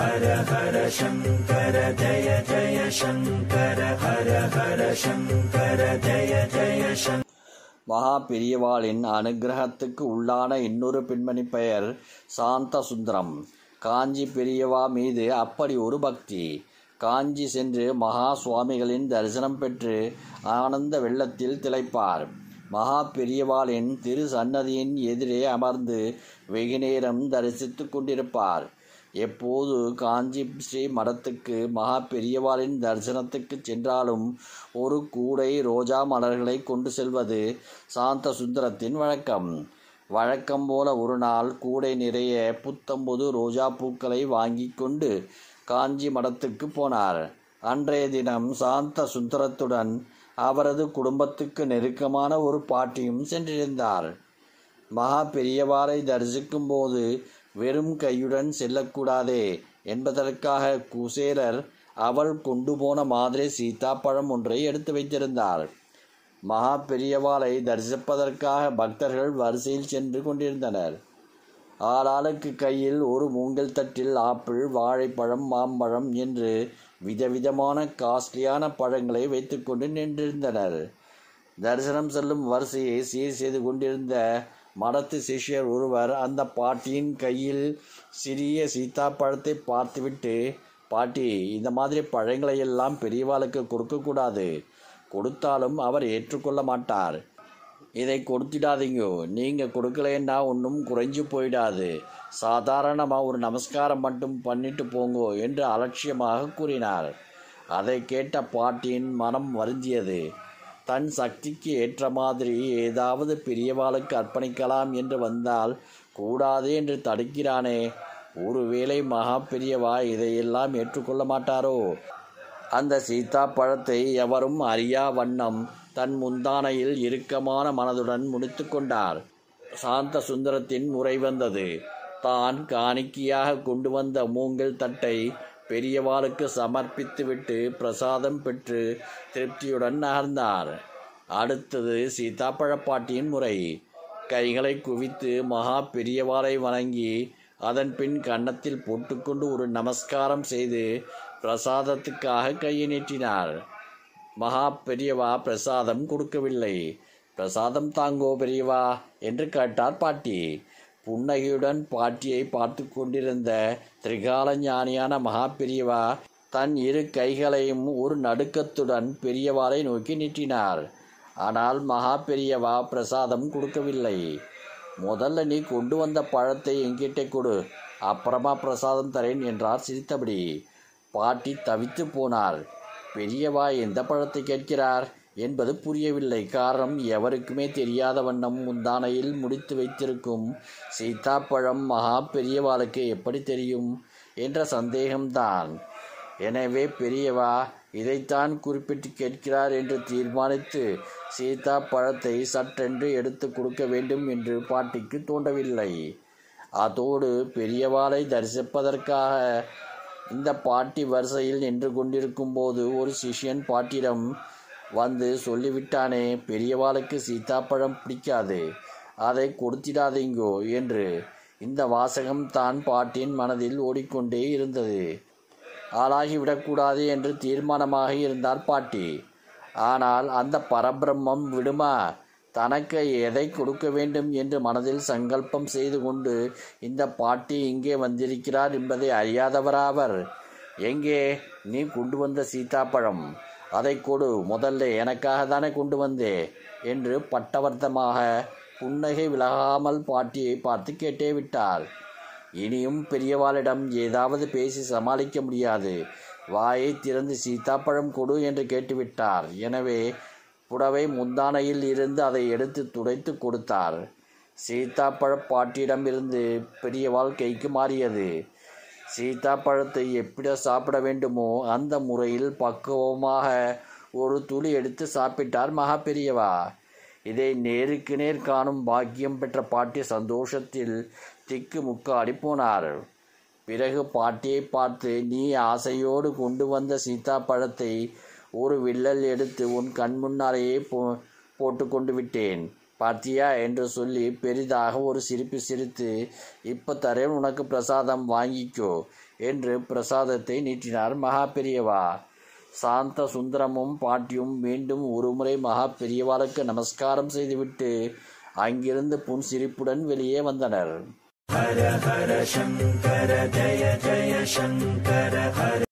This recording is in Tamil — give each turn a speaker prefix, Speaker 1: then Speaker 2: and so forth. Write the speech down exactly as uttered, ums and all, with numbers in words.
Speaker 1: ஹர ஹர சங்கர ஜய ஜய சங்கர ஹர ஹர சங்கர ஜய ஜய சங்கர. மகா பெரியவாளின் அனுகிரகத்துக்கு உள்ளான இன்னொரு பெண்மணி பெயர் சாந்த சுந்தரம். காஞ்சி பெரியவா மீது அப்படி ஒரு பக்தி. காஞ்சி சென்று மகா சுவாமிகளின் தரிசனம் பெற்று ஆனந்த வெள்ளத்தில் திளைப்பார். மகா பெரியவாளின் திரு சன்னதியின் எதிரே அமர்ந்து வெகுநேரம் தரிசித்து கொண்டிருப்பார். எப்போது காஞ்சி ஸ்ரீ மடத்துக்கு மகா பெரியவாளின் தரிசனத்துக்கு சென்றாலும் ஒரு கூடை ரோஜா மலர்களை கொண்டு செல்வது சாந்த சுந்தரத்தின் வழக்கம். வழக்கம் போல ஒரு நாள் கூடை நிறைய புத்தம்புது ரோஜா பூக்களை வாங்கி கொண்டு காஞ்சி மடத்துக்கு போனார். அன்றைய தினம் சாந்த சுந்தரத்துடன் அவரது குடும்பத்துக்கு நெருக்கமான ஒரு பாட்டியும் சென்றிருந்தார். மகா பெரியவாளை தரிசிக்கும் போது வெறும் கையுடன் செல்லக்கூடாதே என்பதற்காக குசேலர் அவள் கொண்டு போன மாதிரி சீத்தாப்பழம் ஒன்றை எடுத்து வைத்திருந்தார். மகா பெரியவாளை தரிசிப்பதற்காக பக்தர்கள் வரிசையில் சென்று கொண்டிருந்தனர். ஆளாளுக்கு கையில் ஒரு மூங்கில் தட்டில் ஆப்பிள், வாழைப்பழம், மாம்பழம் என்று விதவிதமான காஸ்ட்லியான பழங்களை வைத்துக்கொண்டு நின்றிருந்தனர். தரிசனம் செல்லும் வரிசையை சீர் செய்து கொண்டிருந்த மடத்து சிஷ்யர் ஒருவர் அந்த பாட்டியின் கையில் சிறிய சீத்தாப்பழத்தை பார்த்துவிட்டு, பாட்டி, இந்த மாதிரி பழங்களை எல்லாம் பெரியவாளுக்கு கொடுக்கக்கூடாது. கொடுத்தாலும் அவர் ஏற்றுக்கொள்ள மாட்டார். இதை கொடுத்திடாதீங்கோ. நீங்கள் கொடுக்கலன்னா ஒன்றும் குறைஞ்சு போயிடாது. சாதாரணமாக ஒரு நமஸ்காரம் மட்டும் பண்ணிட்டு போங்கோ என்று அலட்சியமாக கூறினார். அதை கேட்ட பாட்டியின் மனம் வருந்தியது. தன் சக்திக்கு ஏற்ற மாதிரி ஏதாவது பெரியவாளுக்கு அர்ப்பணிக்கலாம் என்று வந்தால் கூடாது என்று தடுக்கிறானே. ஒருவேளை மகா பெரியவா இதையெல்லாம் ஏற்றுக்கொள்ள மாட்டாரோ? அந்த சீதா பழத்தை எவரும் அறியா வண்ணம் தன் முந்தானையில் இறுக்கமான மனதுடன் முடித்து கொண்டார். சாந்த சுந்தரத்தின் முறை வந்தது. தான் காணிக்கையாக கொண்டு வந்த மூங்கில் தட்டை பெரியவாளுக்கு சமர்ப்பித்துவிட்டு பிரசாதம் பெற்று திருப்தியுடன் நகர்ந்தார். அடுத்தது சீதாப்பழப்பாட்டியின் முறை. கைகளை குவித்து மகா பெரியவாளை வணங்கி அதன் பின் கன்னத்தில் போட்டுக்கொண்டு ஒரு நமஸ்காரம் செய்து பிரசாதத்துக்காக கையை நீட்டினார். மகா பெரியவா பிரசாதம் கொடுக்கவில்லை. பிரசாதம் தாங்கோ பெரியவா என்று கேட்டார் பாட்டி. புன்னகையுடன் பாட்டியை பார்த்து கொண்டிருந்த திரிகால ஞானியான மகா பெரியவா தன் இரு கைகளையும் ஒரு நடுக்கத்துடன் பெரியவாளை நோக்கி நீட்டினார். ஆனால் மகா பெரியவா பிரசாதம் கொடுக்கவில்லை. முதல்ல நீ கொண்டு வந்த பழத்தை என்கிட்ட கொடு, அப்புறமா பிரசாதம் தரேன் என்றார் சிரித்தபடி. பாட்டி தவித்து போனார். பெரியவா எந்த பழத்தை கேட்கிறார் என்பது புரியவில்லை. காரணம் எவருக்குமே தெரியாத வண்ணம் முந்தானையில் முடித்து வைத்திருக்கும் சீத்தாப்பழம் மகா பெரியவாளுக்கு எப்படி தெரியும் என்ற சந்தேகம்தான். எனவே பெரியவா இதைத்தான் குறிப்பிட்டு கேட்கிறார் என்று தீர்மானித்து சீதா பழத்தை சட்டென்று எடுத்து கொடுக்க வேண்டும் என்று பாட்டிக்கு தோன்றவில்லை. அதோடு பெரியவாளை தரிசிப்பதற்காக இந்த பாட்டி வரிசையில் நின்று கொண்டிருக்கும் போது ஒரு சிஷ்யன் பாட்டிடம் வந்து சொல்லிவிட்டானே, பெரியவாளுக்கு சீத்தாப்பழம் பிடிக்காது, அதை கொடுத்திடாதீங்கோ என்று. இந்த வாசகம் தான் பாட்டின் மனதில் ஓடிக்கொண்டே இருந்தது. ஆளாகிவிடக்கூடாது என்று தீர்மானமாக இருந்தார் பாட்டி. ஆனால் அந்த பரபிரம்மம் விடுமா? தனக்கு எதை கொடுக்க வேண்டும் என்று மனதில் சங்கல்பம் செய்து கொண்டு இந்த பாட்டி இங்கே வந்திருக்கிறார் என்பதை அறியாதவராவர். எங்கே நீ கொண்டு வந்த சீத்தாப்பழம்? அதை கொடு, முதல்ல எனக்காக தானே கொண்டு வந்தே என்று பட்டவர்த்தமாக புன்னகை விலகாமல் பாட்டியை பார்த்து கேட்டே விட்டார். இனியும் பெரியவாளிடம் ஏதாவது பேசி சமாளிக்க முடியாது. வாயை திறந்து சீத்தாப்பழம் கொடு என்று கேட்டுவிட்டார். எனவே புடவை முந்தானையில் இருந்து அதை எடுத்து துடைத்து கொடுத்தார். சீத்தாப்பழ பாட்டியிடம் இருந்து பெரியவாள் கைக்கு மாறியது. சீத்தாப்பழத்தை எப்படி சாப்பிட வேண்டுமோ அந்த முறையில் பக்குவமாக ஒரு துளி எடுத்து சாப்பிட்டார் மகா பெரியவா. இதை நேருக்கு நேர் காணும் பாக்கியம் பெற்ற பாட்டி சந்தோஷத்தில் திக்கு முக்காடி போனார். பிறகு பாட்டியை பார்த்து, நீ ஆசையோடு கொண்டு வந்த சீத்தாப்பழத்தை ஒரு வில்லல் எடுத்து உன் கண் முன்னாலேயே போ போட்டு கொண்டு விட்டேன். பார்த்தியா என்று சொல்லி பெரிதாக ஒரு சிரிப்பு சிரித்து, இப்போ தரேன் உனக்கு பிரசாதம், வாங்கிக்கோ என்று பிரசாதத்தை நீட்டினார் மகா பெரியவா. சாந்த சுந்தரமும் பாட்டியும் மீண்டும் ஒருமுறை மகா பெரியவாளுக்கு நமஸ்காரம் செய்துவிட்டு அங்கிருந்து புன்சிரிப்புடன் வெளியே வந்தனர். ஹர ஹர சங்கர ஜய ஜய சங்கர ஹர